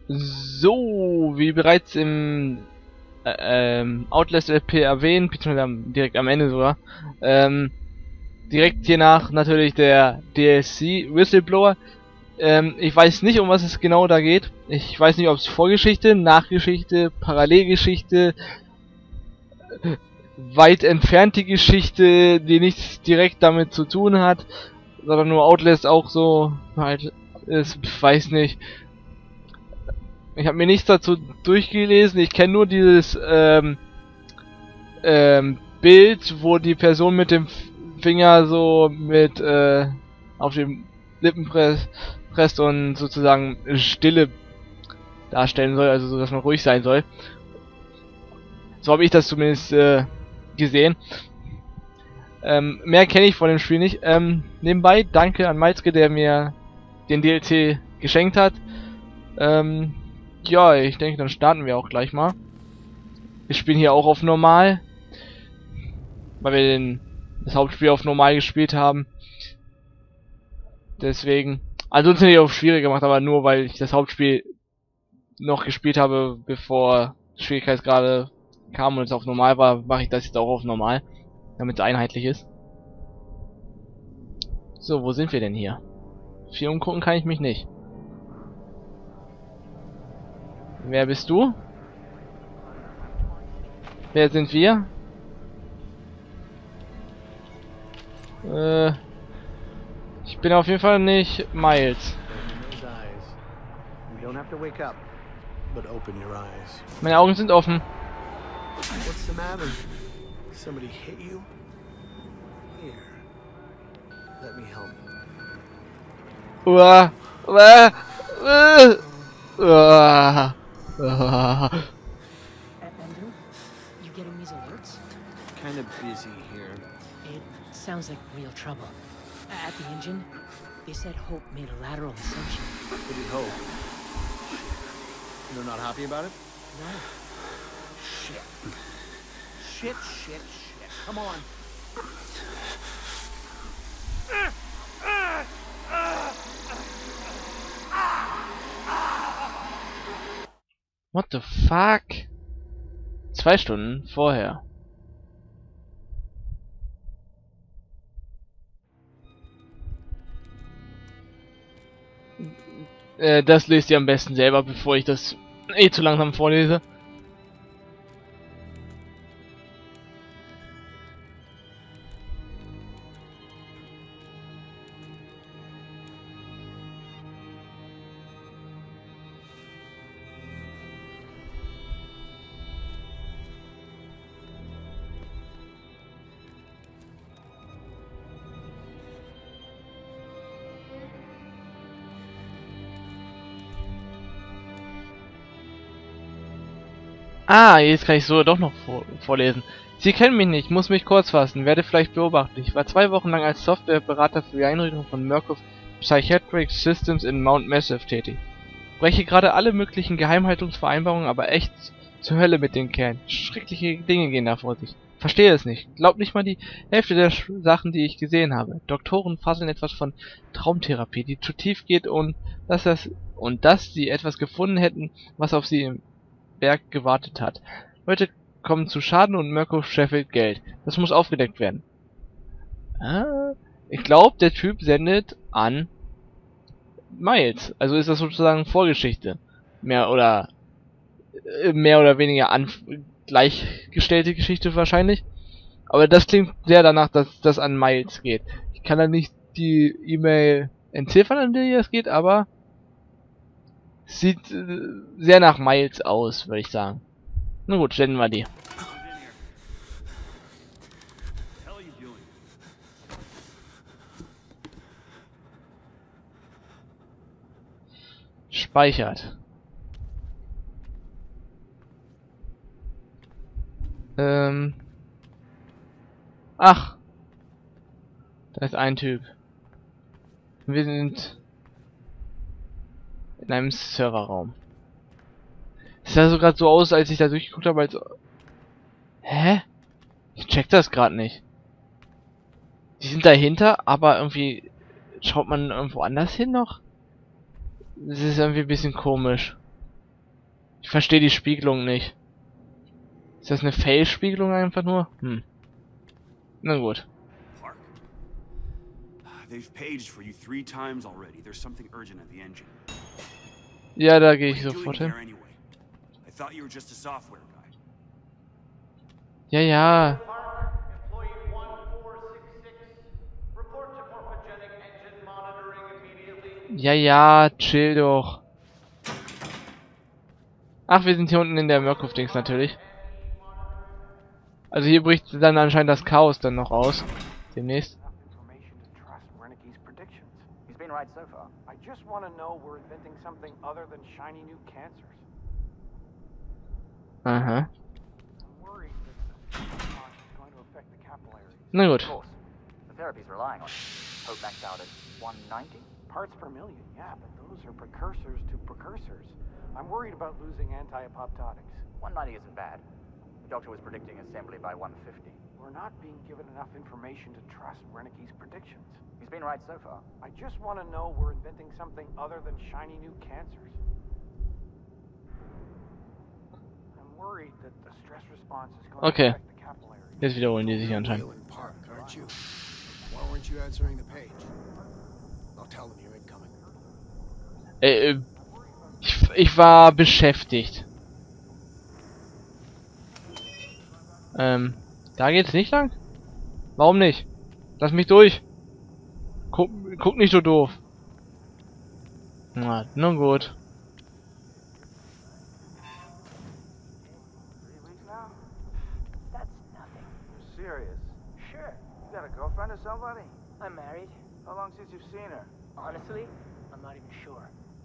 So, wie bereits im Outlast LP erwähnt, beziehungsweise direkt am Ende sogar, direkt hiernach natürlich der DLC Whistleblower. Ich weiß nicht, um was es genau da geht. Ich weiß nicht, ob es Vorgeschichte, Nachgeschichte, Parallelgeschichte, weit entfernte Geschichte, die nichts direkt damit zu tun hat, sondern nur Outlast auch so halt ist, weiß nicht. Ich habe mir nichts dazu durchgelesen. Ich kenne nur dieses Bild, wo die Person mit dem Finger so mit auf dem Lippen presst und sozusagen Stille darstellen soll, also so, dass man ruhig sein soll. So habe ich das zumindest gesehen. Mehr kenne ich von dem Spiel nicht. Nebenbei danke an Malzke, der mir den DLC geschenkt hat. Ja, ich denke, dann starten wir auch gleich mal. Wir spielen hier auch auf normal, weil wir das Hauptspiel auf normal gespielt haben. Deswegen, also uns nicht auf schwierig gemacht, aber nur weil ich das Hauptspiel noch gespielt habe, bevor Schwierigkeitsgrade kam und es auf normal war, mache ich das jetzt auch auf normal, damit es einheitlich ist. So, wo sind wir denn hier? Viel umgucken kann ich mich nicht. Wer bist du? Wer sind wir? Ich bin auf jeden Fall nicht Miles. Meine Augen sind offen. What's the matter? Somebody hit you? Here. Let me help. Andrew, you getting these alerts? Kind of busy here. It sounds like real trouble. At the engine, they said Hope made a lateral ascension. What did Hope? They're not happy about it? No. Shit. Shit. Come on. What the fuck? 2 Stunden vorher. Das lest ihr am besten selber, bevor ich das zu langsam vorlese. Ah, jetzt kann ich so doch noch vorlesen. Sie kennen mich nicht, muss mich kurz fassen, werde vielleicht beobachtet. Ich war 2 Wochen lang als Softwareberater für die Einrichtung von Murkoff Psychiatric Systems in Mount Massive tätig. Breche gerade alle möglichen Geheimhaltungsvereinbarungen, aber echt zur Hölle mit den Kerlen. Schreckliche Dinge gehen da vor sich. Verstehe es nicht. Glaubt nicht mal die Hälfte der Sachen, die ich gesehen habe. Doktoren fasseln etwas von Traumtherapie, die zu tief geht und dass sie etwas gefunden hätten, was auf sie im Berg gewartet hat. Leute kommen zu Schaden und Mirko scheffelt Geld. Das muss aufgedeckt werden. Ich glaube, der Typ sendet an Miles. Also ist das sozusagen Vorgeschichte. Mehr oder weniger gleichgestellte Geschichte wahrscheinlich. Aber das klingt sehr danach, dass das an Miles geht. Ich kann da nicht die E-Mail entziffern, an die es geht, aber sieht sehr nach Miles aus, würde ich sagen. Na gut, stellen wir die. Speichert. Ach. Da ist ein Typ. Wir sind in einem Serverraum. Es sah so gerade so aus, als ich da durchgeguckt habe, als... Hä? Ich check das gerade nicht. Die sind dahinter, aber irgendwie... Schaut man irgendwo anders hin noch? Das ist irgendwie ein bisschen komisch. Ich verstehe die Spiegelung nicht. Ist das eine Fail-Spiegelung einfach nur? Na gut. Park. They've paged for you 3 times already. There's something urgent at the engine. Ja, da gehe What ich are you sofort doing hin. here anyway? I thought you were just a software guy. Ja, ja. Employee 1466. Report to morphogenic engine monitoring immediately. Ja, ja, chill doch. Ach, wir sind hier unten in der Murkoff-Dings natürlich. Also hier bricht dann anscheinend das Chaos dann noch aus. Demnächst. Information to trust Wernicke's predictions. He's been right so far. I just want to know we're inventing something other than shiny new cancers. Aha. I'm worried that the response is going to affect the capillaries. Na Of gut. course. The therapy's relying on it. Hope maxed out at 190? Parts per million, yeah, but those are precursors to precursors. I'm worried about losing anti-apoptotics. 190 isn't bad. The doctor was predicting assembly by 150. We're not being given enough information to trust Wernicke's predictions. He's been right so far. I just want to know we're inventing something other than shiny new cancers. I'm worried that the stress response is going Okay. to affect the capillaries. Jetzt wiederholen die sich anscheinend. Wayland Park, aren't you? Why weren't you answering the page? I'll tell them you're incoming. Ich war beschäftigt. Da geht's nicht lang? Warum nicht? Lass mich durch. Guck nicht so doof. Na, nun gut. 3 weeks now? That's nothing. You're serious? Sure. You got a girlfriend or somebody? I'm married. How long since you've seen her? Honestly, I'm not even sure.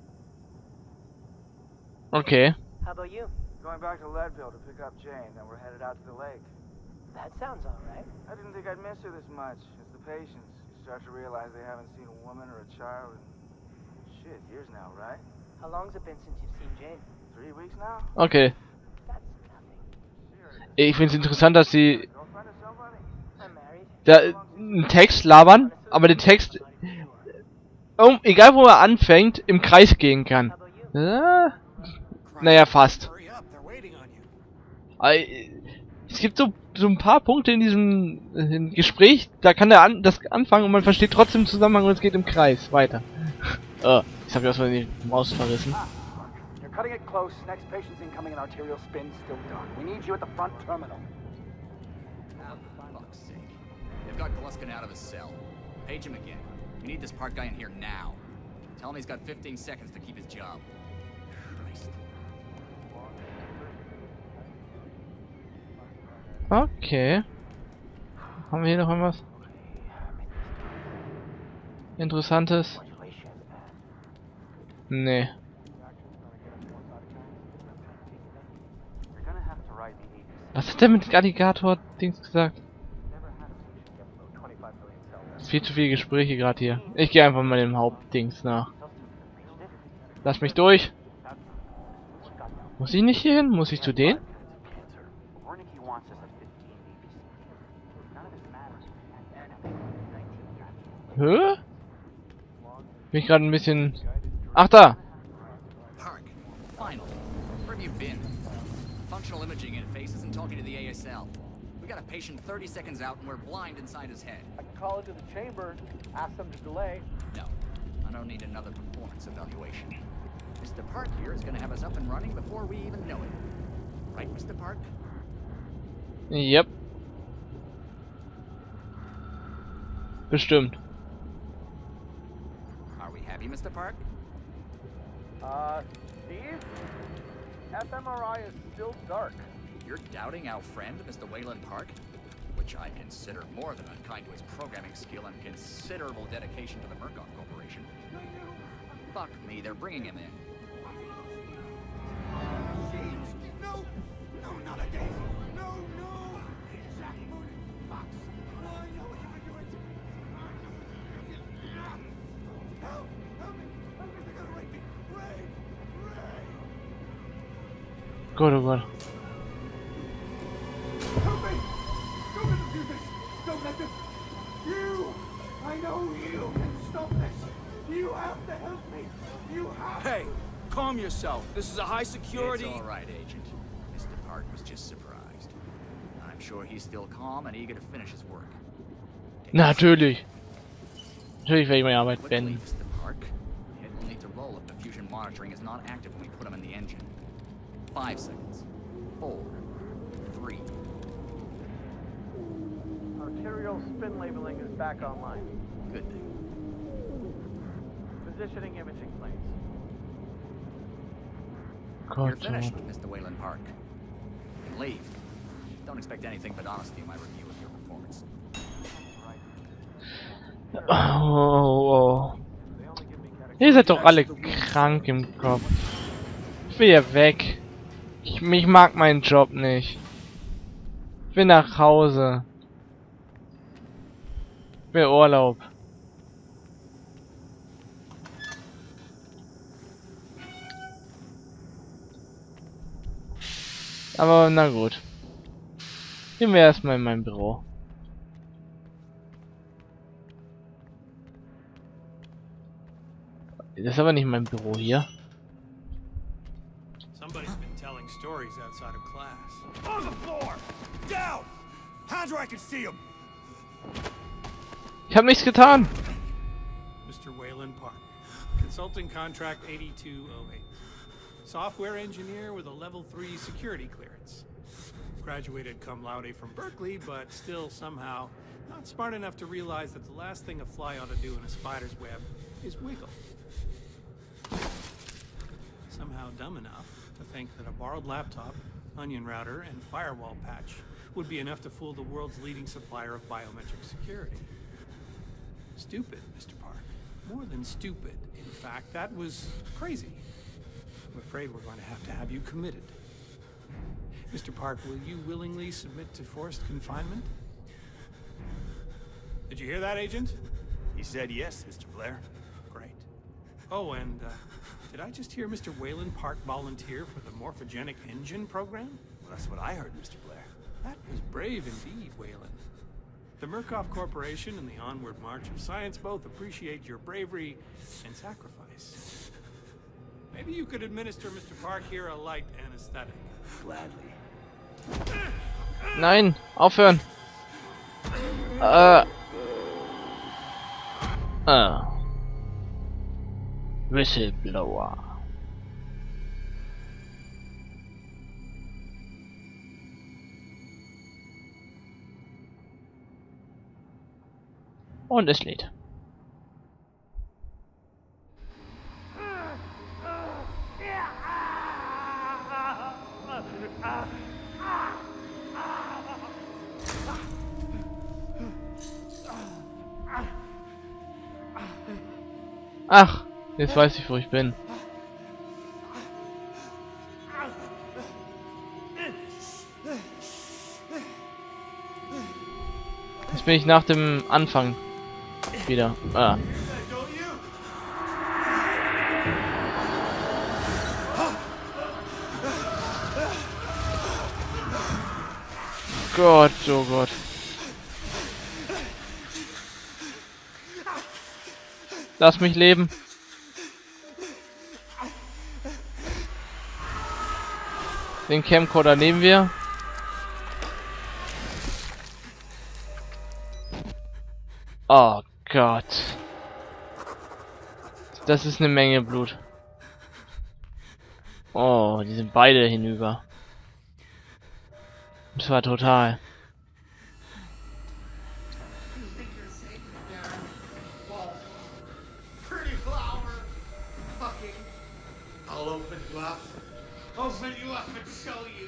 Okay. How about you? Going back to Leadville to pick up Jane, then we're headed out to the lake. That sounds alright. I didn't think I'd miss her this much. It's the patients. You start to realize they haven't seen a woman or a child in... shit, years now, right? How long's it been since you've seen Jane? 3 weeks now? Okay. That's nothing. Ich finde es interessant, dass sie Girlfriend or somebody? I'm married. da einen Text labern, aber der Text, egal wo er anfängt, im Kreis gehen kann. How about you? Naja, fast. Hurry up, they're waiting on you. Es gibt so ein paar Punkte in diesem Gespräch, da kann das anfangen und man versteht trotzdem den Zusammenhang und es geht im Kreis weiter. Jetzt habe ich aus Versehen die Maus verrissen. You're cutting it close. Next patient's incoming and arterial spin still dark. We need you at the front terminal. Ah, for fuck's sake. They've got Gluskin out of his cell. Page him again. We need this Park guy in here now. Tell him he's got 15 seconds to keep his job. Christ. Okay. Haben wir hier noch irgendwas Interessantes? Nee. You're gonna have to write the Was hat der mit Alligator-Dings gesagt? Never had a patient get below 25 million cell death. Ist viel zu viele Gespräche gerade hier. Ich gehe einfach mal dem Hauptdings nach. Lass mich durch. Muss ich nicht hier hin? Muss ich zu denen? Cancer. Wernicke wants us at 15 BBC. None of this matters. Hä? Bin ich gerade ein bisschen... Ach da! Park. Finally. Where have you been? Functional imaging interface isn't talking to the ASL. We got a patient 30 seconds out and we're blind inside his head. I can call into the chamber, ask them to delay. No, I don't need another performance evaluation. Mr. Park here is gonna have us up and running before we even know it. Right, Mr. Park? Yep. Bestimmt. Are we happy, Mr. Park? Steve? fMRI is still dark. You're doubting our friend, Mr. Wayland Park? Which I consider more than unkind to his programming skill and considerable dedication to the Murkoff Corporation. Fuck me, they're bringing him in. No! No, not again! No, no! Jack Moon, Fox! I know what you've been doing to me! Help! Help me! Help me! They're gonna rape me! Ray! Ray! Gut, oh Gott. Help me! Don't let them do this! Don't let them! You! I know you can stop this! You have to help me! You have Hey, calm yourself. This is a high It's security. all right, Agent. Mr. Park was just surprised. I'm sure he's still calm and eager to finish his work. Natürlich. Natürlich werde ich meine Arbeit Quickly, beenden. Mr. Park. It will need to roll if the fusion monitoring is not active when we put him in the engine. 5 seconds. 4, 3. Arterial spin labeling is back online. Good thing. Positioning imaging planes. You're Gott, finished, Mr. Wayland Park. You can leave. Don't expect anything but honesty in my review of your performance. oh. Ihr seid doch alle krank im Kopf. Ich will hier weg. Ich mag meinen Job nicht. Ich will nach Hause. Ich will Urlaub. Aber na gut. Gehen wir erstmal in mein Büro. Das ist aber nicht mein Büro hier. Somebody's been telling stories outside of class. On the floor! Down! Hands where I can see him! Ich habe nichts getan. Mr. Wayland Park. Consulting contract 8208. Software engineer with a level 3 security clearance. Graduated cum laude from Berkeley, but still somehow not smart enough to realize that the last thing a fly ought to do in a spider's web is wiggle. Somehow dumb enough to think that a borrowed laptop, onion router, and firewall patch would be enough to fool the world's leading supplier of biometric security. Stupid, Mr. Park. More than stupid. In fact, that was crazy. I'm afraid we're going to have you committed. Mr. Park, will you willingly submit to forced confinement? Did you hear that, Agent? He said yes, Mr. Blair. Great. Oh, and did I just hear Mr. Wayland Park volunteer for the morphogenic engine program? Well, that's what I heard, Mr. Blair. That was brave indeed, Wayland. The Murkoff Corporation and the onward march of science both appreciate your bravery and sacrifice. Maybe you could administer Mr. Park here a light anesthetic. Gladly. Nein, aufhören. Whistleblower. Und es lädt. Ach, jetzt weiß ich, wo ich bin. Jetzt bin ich nach dem Anfang wieder. Ah. Gott, oh Gott. Lass mich leben. Den Camcorder nehmen wir. Oh Gott. Das ist eine Menge Blut. Oh, die sind beide hinüber. Das war total. I'll open you up. Open you up and show you.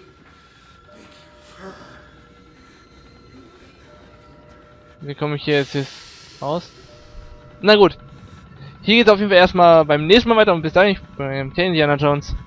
Wie komme ich hier jetzt raus? Na gut. Hier geht's auf jeden Fall erstmal beim nächsten Mal weiter und bis dahin, ich bin Indiana Jones.